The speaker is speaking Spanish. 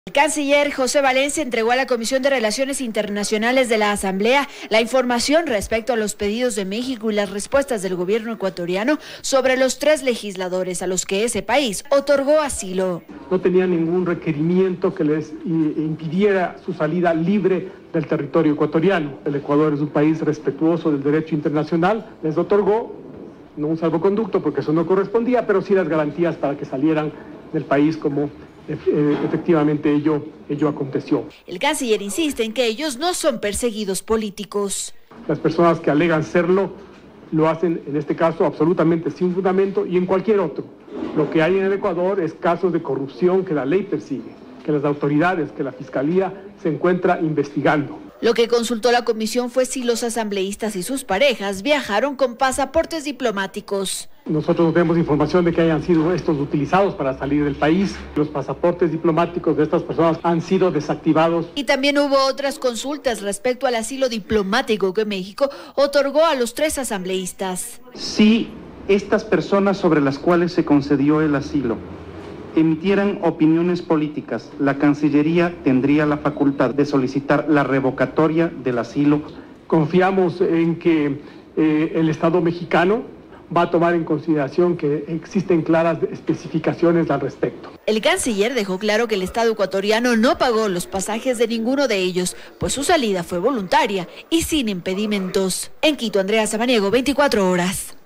El canciller José Valencia entregó a la Comisión de Relaciones Internacionales de la Asamblea la información respecto a los pedidos de México y las respuestas del gobierno ecuatoriano sobre los 3 legisladores a los que ese país otorgó asilo. No tenía ningún requerimiento que les impidiera su salida libre del territorio ecuatoriano. El Ecuador es un país respetuoso del derecho internacional, les otorgó no un salvoconducto porque eso no correspondía, pero sí las garantías para que salieran del país como efectivamente ello aconteció. El canciller insiste en que ellos no son perseguidos políticos. Las personas que alegan serlo lo hacen en este caso absolutamente sin fundamento y en cualquier otro. Lo que hay en el Ecuador es casos de corrupción que la ley persigue, que las autoridades, que la Fiscalía se encuentra investigando. Lo que consultó la comisión fue si los asambleístas y sus parejas viajaron con pasaportes diplomáticos. Nosotros no tenemos información de que hayan sido estos utilizados para salir del país. Los pasaportes diplomáticos de estas personas han sido desactivados. Y también hubo otras consultas respecto al asilo diplomático que México otorgó a los 3 asambleístas. Si estas personas sobre las cuales se concedió el asilo emitieran opiniones políticas, la Cancillería tendría la facultad de solicitar la revocatoria del asilo. Confiamos en que el Estado mexicano va a tomar en consideración que existen claras especificaciones al respecto. El canciller dejó claro que el Estado ecuatoriano no pagó los pasajes de ninguno de ellos, pues su salida fue voluntaria y sin impedimentos. En Quito, Andrea Samaniego, 24 horas.